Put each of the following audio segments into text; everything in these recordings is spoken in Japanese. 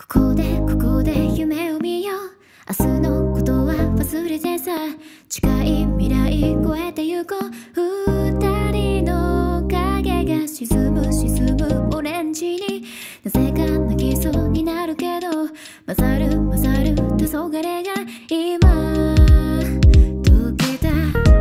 ここで夢を見よう。明日のことは忘れてさ、近い未来越えてゆこう。二人の影が沈むオレンジに、なぜか泣きそうになるけど、混ざる黄昏が今溶けた。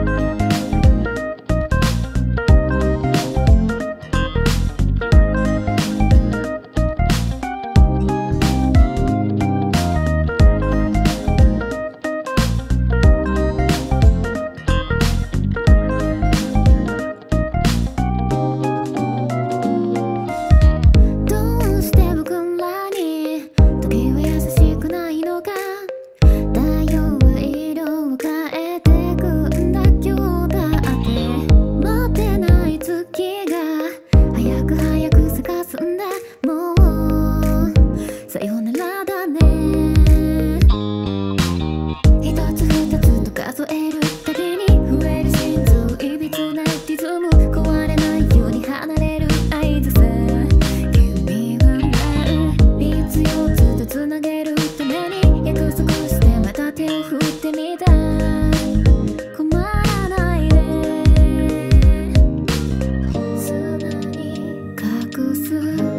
さよならだね。一つ二つと数えるだけに増える心臓、いびつなリズム、壊れないように離れる合図さ。君はな3つ4つとつなげるために約束してまた手を振ってみた。困らないで砂に隠す